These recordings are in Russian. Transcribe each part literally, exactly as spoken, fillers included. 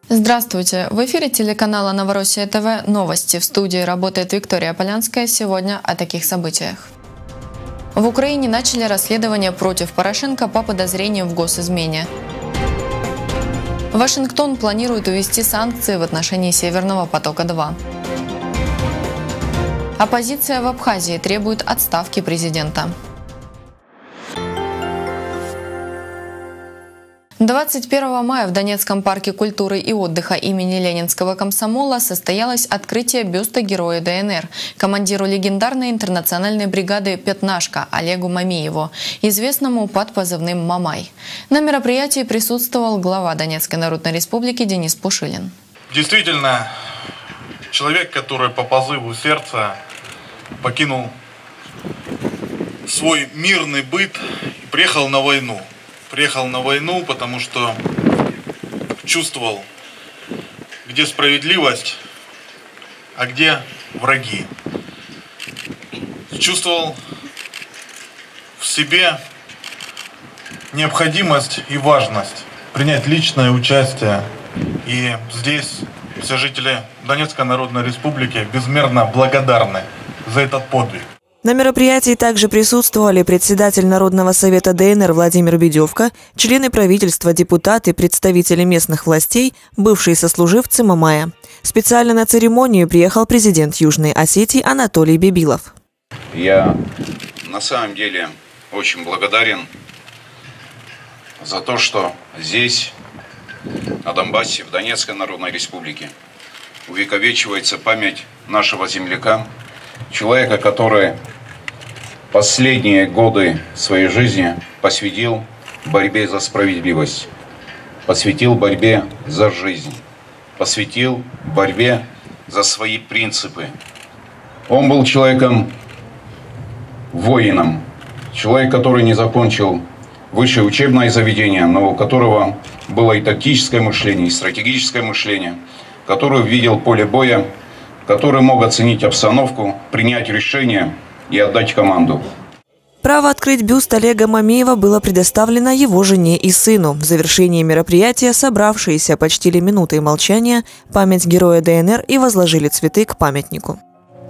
Здравствуйте! В эфире телеканала «Новороссия ТВ» новости. В студии работает Виктория Полянская. Сегодня о таких событиях. В Украине начали расследование против Порошенко по подозрениям в госизмене. Вашингтон планирует уввести санкции в отношении Северного потока-два. Оппозиция в Абхазии требует отставки президента. двадцать первого мая в Донецком парке культуры и отдыха имени Ленинского комсомола состоялось открытие бюста Героя ДНР, командиру легендарной интернациональной бригады «Пятнашка» Олегу Мамиеву, известному под позывным «Мамай». На мероприятии присутствовал глава Донецкой Народной Республики Денис Пушилин. Действительно, человек, который по позыву сердца покинул свой мирный быт и приехал на войну. Приехал на войну, потому что чувствовал, где справедливость, а где враги. Чувствовал в себе необходимость и важность принять личное участие. И здесь все жители Донецкой Народной Республики безмерно благодарны за этот подвиг. На мероприятии также присутствовали председатель Народного совета ДНР Владимир Бедевка, члены правительства, депутаты, представители местных властей, бывшие сослуживцы Мамая. Специально на церемонию приехал президент Южной Осетии Анатолий Бибилов. Я на самом деле очень благодарен за то, что здесь, на Донбассе, в Донецкой Народной Республике, увековечивается память нашего земляка, человека, который последние годы своей жизни посвятил борьбе за справедливость, посвятил борьбе за жизнь, посвятил борьбе за свои принципы. Он был человеком, воином, человек, который не закончил высшее учебное заведение, но у которого было и тактическое мышление, и стратегическое мышление, который видел поле боя, который мог оценить обстановку, принять решение и отдать команду. Право открыть бюст Олега Мамиева было предоставлено его жене и сыну. В завершении мероприятия собравшиеся почтили минутой молчания память героя ДНР и возложили цветы к памятнику.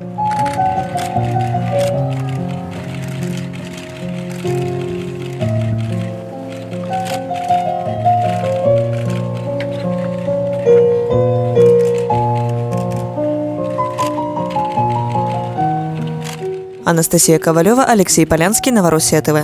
Анастасия Ковалева, Алексей Полянский, Новороссия ТВ.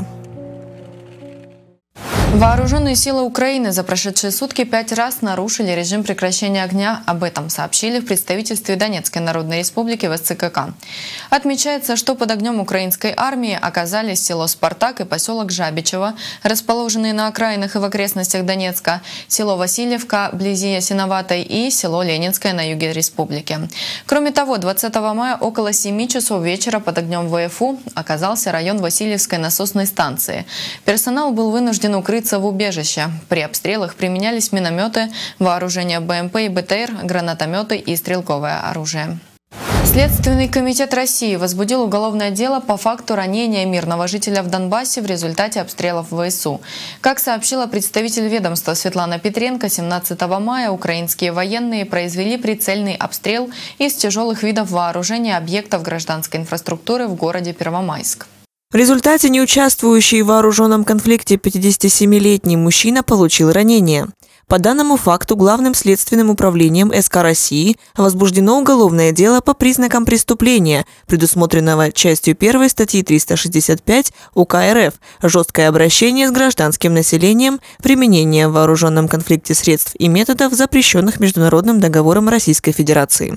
Вооруженные силы Украины за прошедшие сутки пять раз нарушили режим прекращения огня. Об этом сообщили в представительстве Донецкой Народной Республики в СЦКК. Отмечается, что под огнем украинской армии оказались село Спартак и поселок Жабичево, расположенные на окраинах и в окрестностях Донецка, село Васильевка, вблизи Ясиноватой, и село Ленинское на юге республики. Кроме того, двадцатого мая около семи часов вечера под огнем ВФУ оказался район Васильевской насосной станции. Персонал был вынужден укрыться в убежище. При обстрелах применялись минометы, вооружение БМП и БТР, гранатометы и стрелковое оружие. Следственный комитет России возбудил уголовное дело по факту ранения мирного жителя в Донбассе в результате обстрелов ВСУ. Как сообщила представитель ведомства Светлана Петренко, семнадцатого мая украинские военные произвели прицельный обстрел из тяжелых видов вооружения объектов гражданской инфраструктуры в городе Первомайск. В результате неучаствующий в вооруженном конфликте пятидесятисемилетний мужчина получил ранение. По данному факту Главным следственным управлением СК России возбуждено уголовное дело по признакам преступления, предусмотренного частью первой статьи триста шестьдесят пять УК РФ «Жесткое обращение с гражданским населением, применение в вооруженном конфликте средств и методов, запрещенных Международным договором Российской Федерации».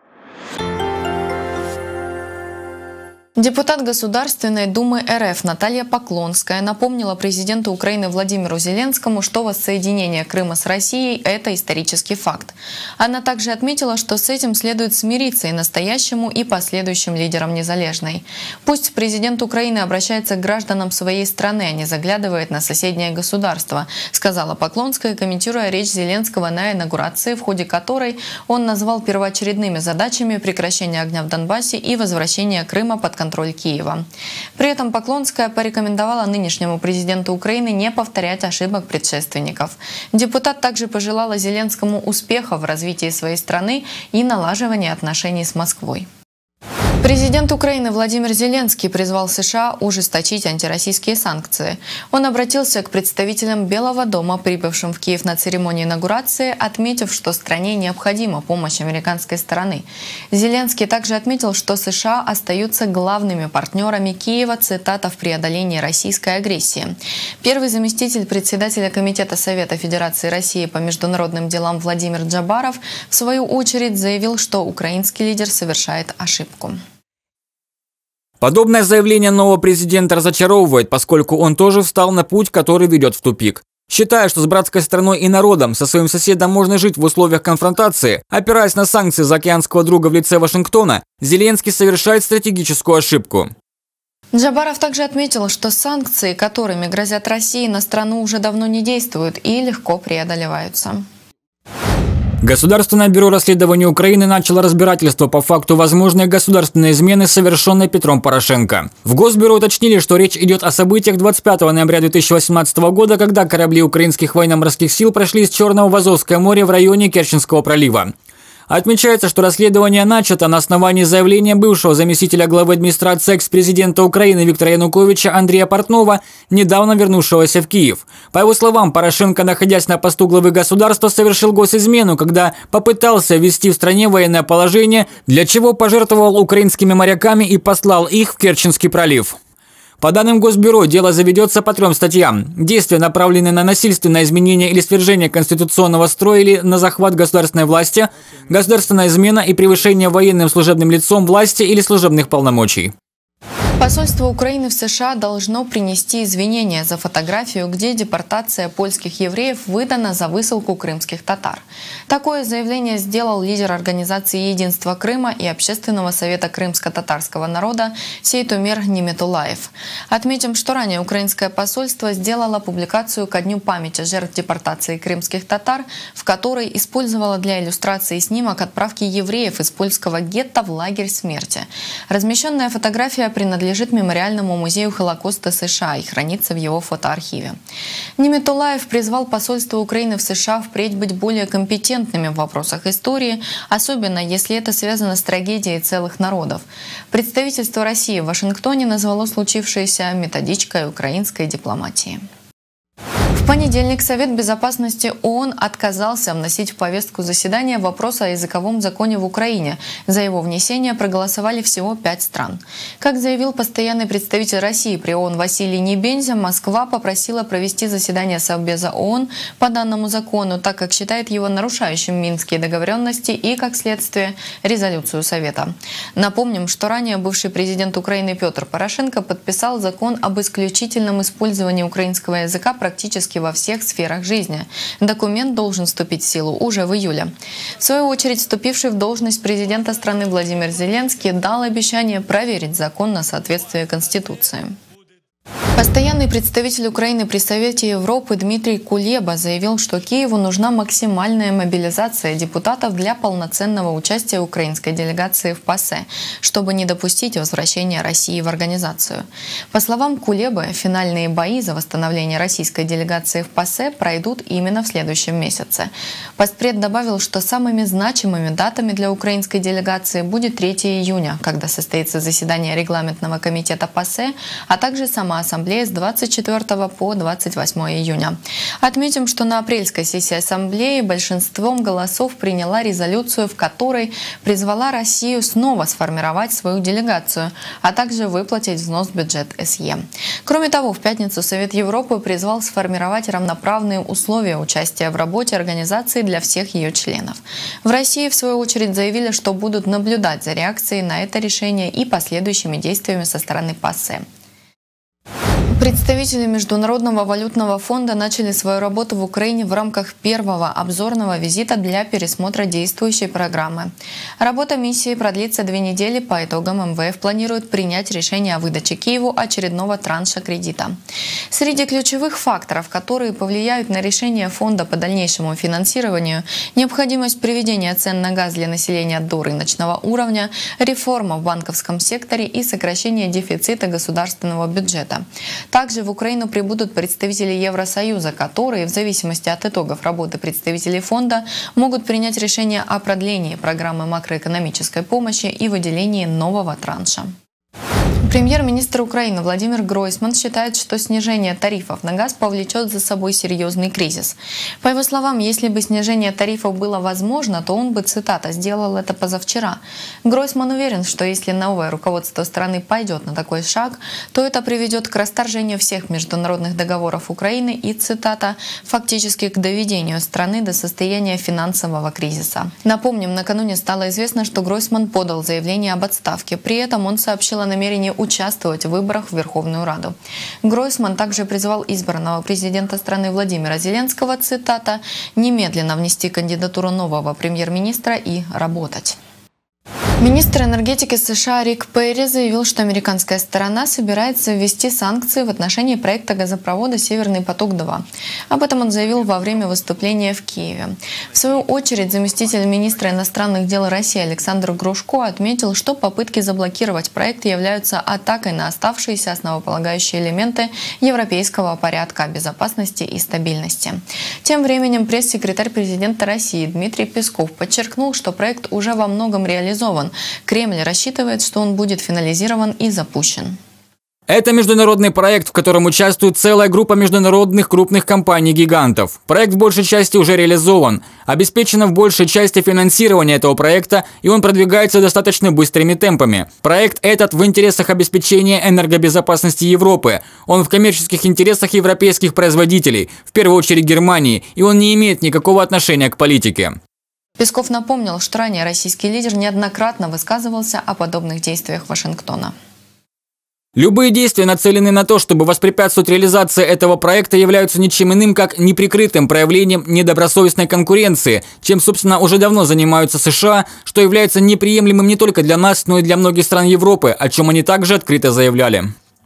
Депутат Государственной Думы РФ Наталья Поклонская напомнила президенту Украины Владимиру Зеленскому, что воссоединение Крыма с Россией – это исторический факт. Она также отметила, что с этим следует смириться и настоящему, и последующим лидерам Незалежной. Пусть президент Украины обращается к гражданам своей страны, а не заглядывает на соседнее государство, сказала Поклонская, комментируя речь Зеленского на инаугурации, в ходе которой он назвал первоочередными задачами прекращение огня в Донбассе и возвращение Крыма под контроль контроль Киева. При этом Поклонская порекомендовала нынешнему президенту Украины не повторять ошибок предшественников. Депутат также пожелала Зеленскому успеха в развитии своей страны и налаживания отношений с Москвой. Президент Украины Владимир Зеленский призвал США ужесточить антироссийские санкции. Он обратился к представителям Белого дома, прибывшим в Киев на церемонию инаугурации, отметив, что стране необходима помощь американской стороны. Зеленский также отметил, что США остаются главными партнерами Киева, цитата, в преодолении российской агрессии. Первый заместитель председателя Комитета Совета Федерации России по международным делам Владимир Джабаров в свою очередь заявил, что украинский лидер совершает ошибку. Подобное заявление нового президента разочаровывает, поскольку он тоже встал на путь, который ведет в тупик. Считая, что с братской страной и народом, со своим соседом можно жить в условиях конфронтации, опираясь на санкции заокеанского друга в лице Вашингтона, Зеленский совершает стратегическую ошибку. Джабаров также отметил, что санкции, которыми грозят России, на страну уже давно не действуют и легко преодолеваются. Государственное бюро расследования Украины начало разбирательство по факту возможной государственной измены, совершенной Петром Порошенко. В Госбюро уточнили, что речь идет о событиях двадцать пятого ноября две тысячи восемнадцатого года, когда корабли украинских военно-морских сил прошли из Черного в Азовское море в районе Керченского пролива. Отмечается, что расследование начато на основании заявления бывшего заместителя главы администрации экс-президента Украины Виктора Януковича Андрея Портнова, недавно вернувшегося в Киев. По его словам, Порошенко, находясь на посту главы государства, совершил госизмену, когда попытался ввести в стране военное положение, для чего пожертвовал украинскими моряками и послал их в Керченский пролив. По данным Госбюро, дело заведется по трем статьям. Действия, направленные на насильственное изменение или свержение конституционного строя или на захват государственной власти, государственная измена и превышение военным служебным лицом власти или служебных полномочий. Посольство Украины в США должно принести извинения за фотографию, где депортация польских евреев выдана за высылку крымских татар. Такое заявление сделал лидер организации «Единство Крыма» и Общественного совета крымско-татарского народа Сейтумер Ниметулаев. Отметим, что ранее украинское посольство сделало публикацию ко Дню памяти жертв депортации крымских татар, в которой использовало для иллюстрации снимок отправки евреев из польского гетто в лагерь смерти. Размещенная фотография принадлежит лежит Мемориальному музею Холокоста США и хранится в его фотоархиве. Ниметулаев призвал посольство Украины в США впредь быть более компетентными в вопросах истории, особенно если это связано с трагедией целых народов. Представительство России в Вашингтоне назвало случившееся методичкой украинской дипломатии. В понедельник Совет Безопасности ООН отказался вносить в повестку заседания вопрос о языковом законе в Украине. За его внесение проголосовали всего пять стран. Как заявил постоянный представитель России при ООН Василий Небензя, Москва попросила провести заседание Совбеза ООН по данному закону, так как считает его нарушающим Минские договоренности и, как следствие, резолюцию Совета. Напомним, что ранее бывший президент Украины Петр Порошенко подписал закон об исключительном использовании украинского языка практически во всех сферах жизни. Документ должен вступить в силу уже в июле. В свою очередь, вступивший в должность президента страны Владимир Зеленский дал обещание проверить закон на соответствие Конституции. Постоянный представитель Украины при Совете Европы Дмитрий Кулеба заявил, что Киеву нужна максимальная мобилизация депутатов для полноценного участия украинской делегации в ПАСЕ, чтобы не допустить возвращения России в организацию. По словам Кулебы, финальные бои за восстановление российской делегации в ПАСЕ пройдут именно в следующем месяце. Постпред добавил, что самыми значимыми датами для украинской делегации будет третьего июня, когда состоится заседание регламентного комитета ПАСЕ, а также сама ассамблея с двадцать четвёртого по двадцать восьмое июня. Отметим, что на апрельской сессии Ассамблеи большинством голосов приняла резолюцию, в которой призвала Россию снова сформировать свою делегацию, а также выплатить взнос в бюджет эс е. Кроме того, в пятницу Совет Европы призвал сформировать равноправные условия участия в работе организации для всех ее членов. В России, в свою очередь, заявили, что будут наблюдать за реакцией на это решение и последующими действиями со стороны ПАСЕ. Представители Международного валютного фонда начали свою работу в Украине в рамках первого обзорного визита для пересмотра действующей программы. Работа миссии продлится две недели. По итогам эм вэ эф планирует принять решение о выдаче Киеву очередного транша кредита. Среди ключевых факторов, которые повлияют на решение фонда по дальнейшему финансированию, необходимость приведения цен на газ для населения до рыночного уровня, реформа в банковском секторе и сокращение дефицита государственного бюджета. Также в Украину прибудут представители Евросоюза, которые, в зависимости от итогов работы представителей фонда, могут принять решение о продлении программы макроэкономической помощи и выделении нового транша. Премьер-министр Украины Владимир Гройсман считает, что снижение тарифов на газ повлечет за собой серьезный кризис. По его словам, если бы снижение тарифов было возможно, то он бы, цитата, «сделал это позавчера». Гройсман уверен, что если новое руководство страны пойдет на такой шаг, то это приведет к расторжению всех международных договоров Украины и, цитата, «фактически к доведению страны до состояния финансового кризиса». Напомним, накануне стало известно, что Гройсман подал заявление об отставке. При этом он сообщил о намерении участвовать в выборах в Верховную Раду. Гройсман также призвал избранного президента страны Владимира Зеленского, цитата, «немедленно внести кандидатуру нового премьер-министра и работать». Министр энергетики США Рик Перри заявил, что американская сторона собирается ввести санкции в отношении проекта газопровода «Северный поток-два». Об этом он заявил во время выступления в Киеве. В свою очередь, заместитель министра иностранных дел России Александр Грушко отметил, что попытки заблокировать проект являются атакой на оставшиеся основополагающие элементы европейского порядка безопасности и стабильности. Тем временем пресс-секретарь президента России Дмитрий Песков подчеркнул, что проект уже во многом реализован. Кремль рассчитывает, что он будет финализирован и запущен. Это международный проект, в котором участвует целая группа международных крупных компаний-гигантов. Проект в большей части уже реализован. Обеспечено в большей части финансирование этого проекта, и он продвигается достаточно быстрыми темпами. Проект этот в интересах обеспечения энергобезопасности Европы. Он в коммерческих интересах европейских производителей, в первую очередь Германии, и он не имеет никакого отношения к политике. Песков напомнил, что ранее российский лидер неоднократно высказывался о подобных действиях Вашингтона. Любые действия, нацеленные на то, чтобы воспрепятствовать реализации этого проекта, являются ничем иным, как неприкрытым проявлением недобросовестной конкуренции, чем, собственно, уже давно занимаются США, что является неприемлемым не только для нас, но и для многих стран Европы, о чем они также открыто заявляли.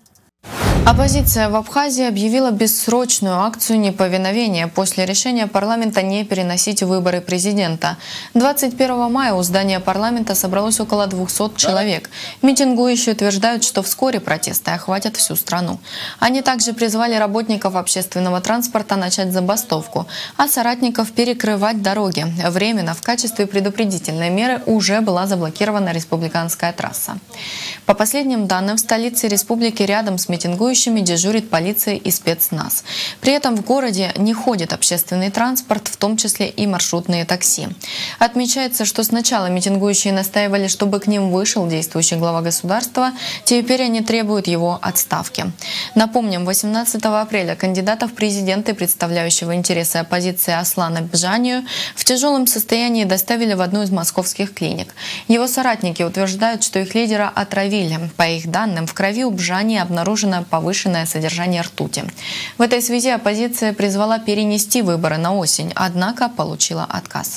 Оппозиция в Абхазии объявила бессрочную акцию неповиновения после решения парламента не переносить выборы президента. двадцать первого мая у здания парламента собралось около двухсот человек. Митингующие утверждают, что вскоре протесты охватят всю страну. Они также призвали работников общественного транспорта начать забастовку, а соратников перекрывать дороги. Временно в качестве предупредительной меры уже была заблокирована республиканская трасса. По последним данным, в столице республики рядом с митингующими дежурит полиция и спецназ. При этом в городе не ходит общественный транспорт, в том числе и маршрутные такси. Отмечается, что сначала митингующие настаивали, чтобы к ним вышел действующий глава государства, теперь они требуют его отставки. Напомним, восемнадцатого апреля кандидата в президенты, представляющего интересы оппозиции Аслана Бжанию, в тяжелом состоянии доставили в одну из московских клиник. Его соратники утверждают, что их лидера отравили. По их данным, в крови у Бжани обнаружено повышенное содержание ртути. В этой связи оппозиция призвала перенести выборы на осень, однако получила отказ.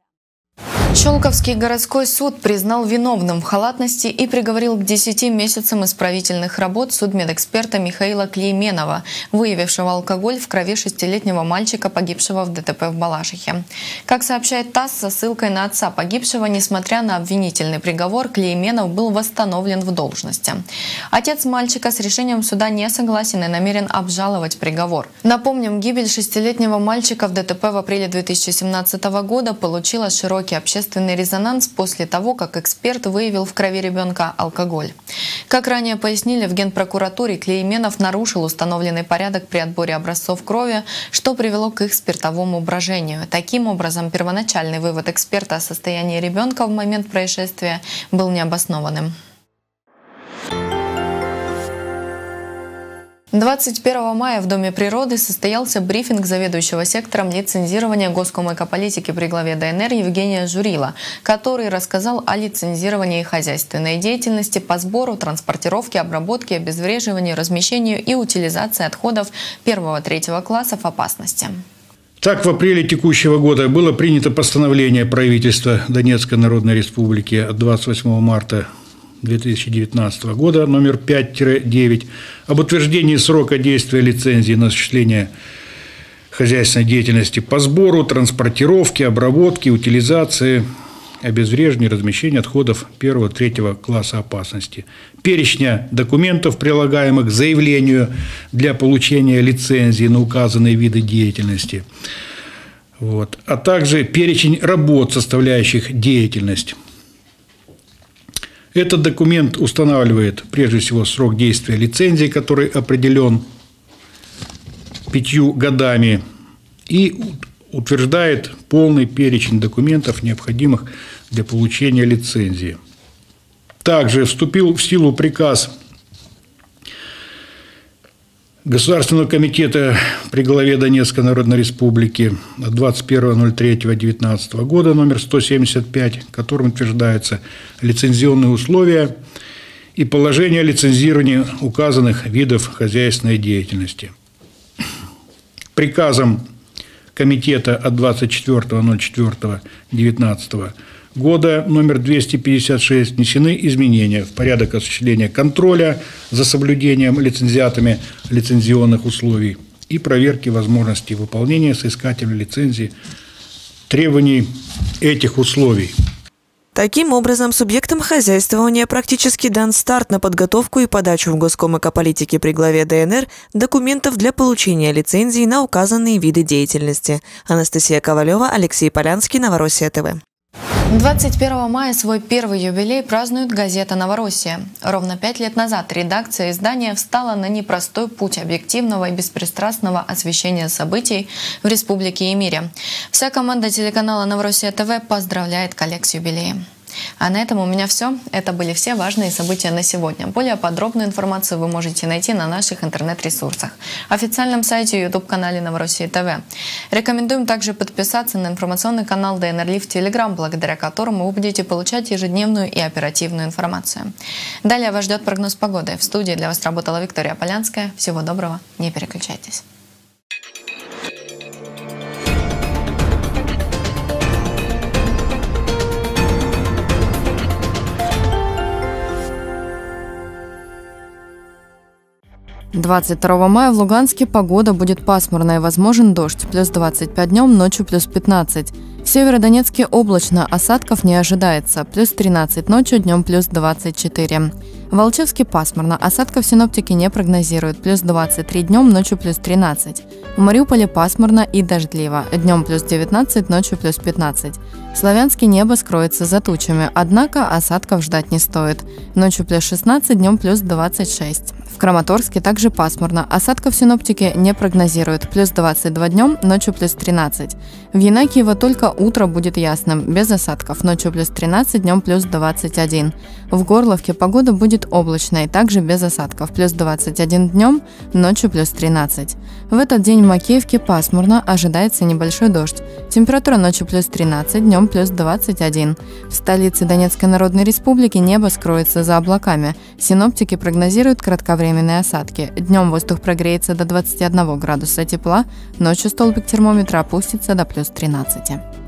Щелковский городской суд признал виновным в халатности и приговорил к десяти месяцам исправительных работ судмедэксперта Михаила Клейменова, выявившего алкоголь в крови шестилетнего мальчика, погибшего в дэ тэ пэ в Балашихе. Как сообщает ТАСС со ссылкой на отца погибшего, несмотря на обвинительный приговор, Клейменов был восстановлен в должности. Отец мальчика с решением суда не согласен и намерен обжаловать приговор. Напомним, гибель шестилетнего мальчика в дэ тэ пэ в апреле две тысячи семнадцатого года получила широкий общественный резонанс после того, как эксперт выявил в крови ребенка алкоголь. Как ранее пояснили в Генпрокуратуре, Клейменов нарушил установленный порядок при отборе образцов крови, что привело к их спиртовому брожению. Таким образом, первоначальный вывод эксперта о состоянии ребенка в момент происшествия был необоснованным. двадцать первого мая в Доме природы состоялся брифинг заведующего сектором лицензирования Госкомэкополитики при главе ДНР Евгения Журила, который рассказал о лицензировании хозяйственной деятельности по сбору, транспортировке, обработке, обезвреживанию, размещению и утилизации отходов первого-третьего классов опасности. Так, в апреле текущего года было принято постановление правительства Донецкой Народной Республики от двадцать восьмого марта две тысячи девятнадцатого года номер пять девять об утверждении срока действия лицензии на осуществление хозяйственной деятельности по сбору, транспортировке, обработке, утилизации, обезвреживанию, размещению отходов первого-третьего класса опасности, перечня документов, прилагаемых к заявлению для получения лицензии на указанные виды деятельности, вот, а также перечень работ, составляющих деятельность. Этот документ устанавливает, прежде всего, срок действия лицензии, который определен пятью годами, и утверждает полный перечень документов, необходимых для получения лицензии. Также вступил в силу приказ Государственного комитета при главе Донецкой Народной Республики от двадцать первого ноль третьего две тысячи девятнадцатого года номер сто семьдесят пять, которым утверждаются лицензионные условия и положения о лицензировании указанных видов хозяйственной деятельности. Приказом Комитета от двадцать четвёртого ноль четвёртого две тысячи девятнадцатого года номер двести пятьдесят шесть внесены изменения в порядок осуществления контроля за соблюдением лицензиатами лицензионных условий и проверки возможности выполнения соискателем лицензии требований этих условий. Таким образом, субъектам хозяйствования практически дан старт на подготовку и подачу в Госкомэкополитике при главе ДНР документов для получения лицензии на указанные виды деятельности. Анастасия Ковалева, Алексей Полянский, Новороссия ТВ. двадцать первого мая свой первый юбилей празднует газета «Новороссия». Ровно пять лет назад редакция издания встала на непростой путь объективного и беспристрастного освещения событий в республике и мире. Вся команда телеканала «Новороссия ТВ» поздравляет коллег с юбилеем. А на этом у меня все. Это были все важные события на сегодня. Более подробную информацию вы можете найти на наших интернет-ресурсах, официальном сайте и ютуб-канале Новороссия ТВ. Рекомендуем также подписаться на информационный канал ДНР Лив в Телеграм, благодаря которому вы будете получать ежедневную и оперативную информацию. Далее вас ждет прогноз погоды. В студии для вас работала Виктория Полянская. Всего доброго, не переключайтесь. двадцать второго мая в Луганске погода будет пасмурная, возможен дождь, плюс двадцать пять днем, ночью плюс пятнадцать. В Северодонецке облачно, осадков не ожидается, плюс тринадцать ночью, днем плюс двадцать четыре. В Волчевске пасмурно, осадков синоптики не прогнозируют, плюс двадцать три днем, ночью плюс тринадцать. В Мариуполе пасмурно и дождливо, днем плюс девятнадцать, ночью плюс пятнадцать. В Славянске небо скроется за тучами, однако осадков ждать не стоит. Ночью плюс шестнадцать, днем плюс двадцать шесть. В Краматорске также пасмурно, осадков синоптики не прогнозируют, плюс двадцать два днем, ночью плюс тринадцать. В Янакиево только утро будет ясным, без осадков, ночью плюс тринадцать, днем плюс двадцать один. В Горловке погода будет облачной, также без осадков, плюс двадцать один днем, ночью плюс тринадцать. В этот день в Макеевке пасмурно, ожидается небольшой дождь. Температура ночью плюс тринадцать, днем плюс двадцать один. В столице Донецкой Народной Республики небо скроется за облаками. Синоптики прогнозируют кратковременные осадки. Днем воздух прогреется до двадцати одного градуса тепла, ночью столбик термометра опустится до плюс тринадцати.